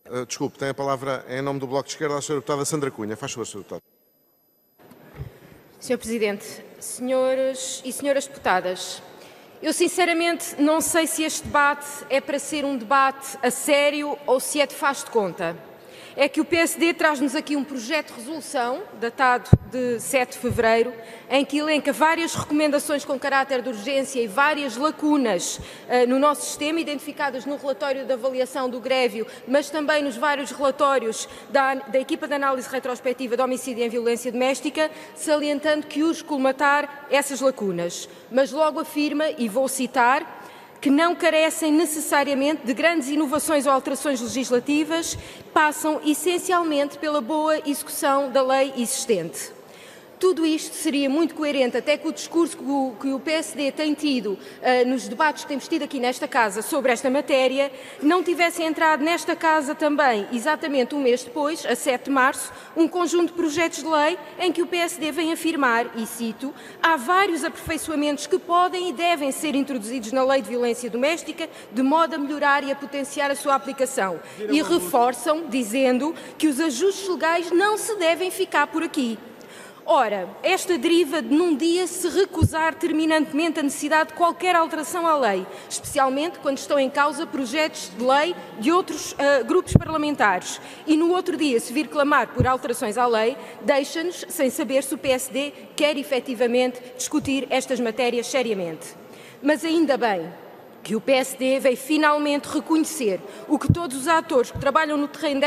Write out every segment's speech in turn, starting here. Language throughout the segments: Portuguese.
Desculpe, tem a palavra em nome do Bloco de Esquerda a Sra. Deputada Sandra Cunha. Faz favor, Sra. Deputada. Sr. Presidente, senhores e senhoras deputadas, eu sinceramente não sei se este debate é para ser um debate a sério ou se é de faz de conta. É que o PSD traz-nos aqui um projeto de resolução, datado de 7 de fevereiro, em que elenca várias recomendações com caráter de urgência e várias lacunas no nosso sistema, identificadas no relatório de avaliação do Grevio, mas também nos vários relatórios da equipa de análise retrospectiva de homicídio e violência doméstica, salientando que urge colmatar essas lacunas. Mas logo afirma, e vou citar, que não carecem necessariamente de grandes inovações ou alterações legislativas, passam essencialmente pela boa execução da lei existente. Tudo isto seria muito coerente até com o discurso que o PSD tem tido nos debates que temos tido aqui nesta Casa sobre esta matéria, não tivessem entrado nesta Casa também, exatamente um mês depois, a 7 de março, um conjunto de projetos de lei em que o PSD vem afirmar, e cito, há vários aperfeiçoamentos que podem e devem ser introduzidos na Lei de Violência Doméstica de modo a melhorar e a potenciar a sua aplicação. E reforçam, dizendo que os ajustes legais não se devem ficar por aqui. Ora, esta deriva de num dia se recusar terminantemente a necessidade de qualquer alteração à lei, especialmente quando estão em causa projetos de lei de outros grupos parlamentares, e no outro dia se vir clamar por alterações à lei, deixa-nos sem saber se o PSD quer efetivamente discutir estas matérias seriamente. Mas ainda bem que o PSD veio finalmente reconhecer o que todos os atores que trabalham no terreno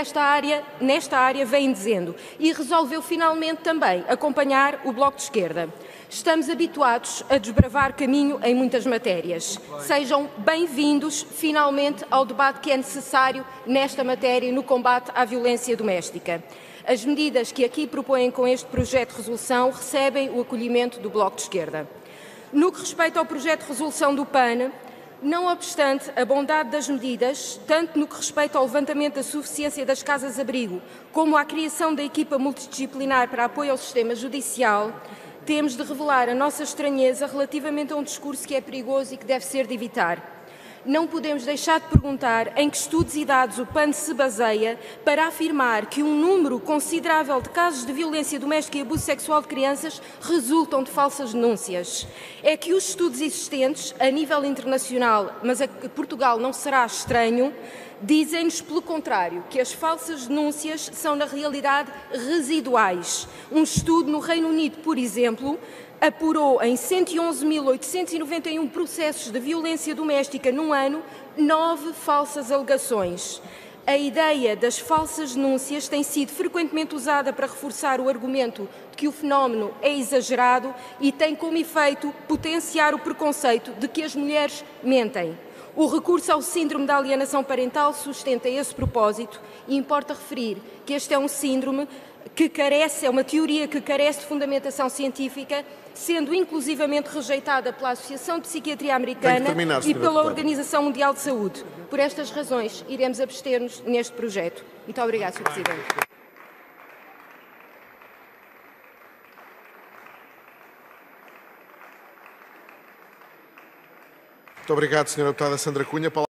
nesta área vêm dizendo e resolveu finalmente também acompanhar o Bloco de Esquerda. Estamos habituados a desbravar caminho em muitas matérias. Sejam bem-vindos finalmente ao debate que é necessário nesta matéria no combate à violência doméstica. As medidas que aqui propõem com este projeto de resolução recebem o acolhimento do Bloco de Esquerda. No que respeita ao projeto de resolução do PAN, não obstante a bondade das medidas, tanto no que respeita ao levantamento da suficiência das casas-abrigo, como à criação da equipa multidisciplinar para apoio ao sistema judicial, temos de revelar a nossa estranheza relativamente a um discurso que é perigoso e que deve ser de evitar. Não podemos deixar de perguntar em que estudos e dados o PAN se baseia para afirmar que um número considerável de casos de violência doméstica e abuso sexual de crianças resultam de falsas denúncias. É que os estudos existentes, a nível internacional, mas a Portugal não será estranho, dizem-nos, pelo contrário, que as falsas denúncias são, na realidade, residuais. Um estudo no Reino Unido, por exemplo, apurou em 111.891 processos de violência doméstica num ano 9 falsas alegações. A ideia das falsas denúncias tem sido frequentemente usada para reforçar o argumento de que o fenómeno é exagerado e tem como efeito potenciar o preconceito de que as mulheres mentem. O recurso ao síndrome da alienação parental sustenta esse propósito e importa referir que este é um síndrome que é uma teoria que carece de fundamentação científica, sendo inclusivamente rejeitada pela Associação de Psiquiatria Americana e pela Organização Mundial de Saúde. Por estas razões, iremos abster-nos neste projeto. Muito obrigada, Sr. Presidente. Muito obrigado, Sra. Deputada Sandra Cunha.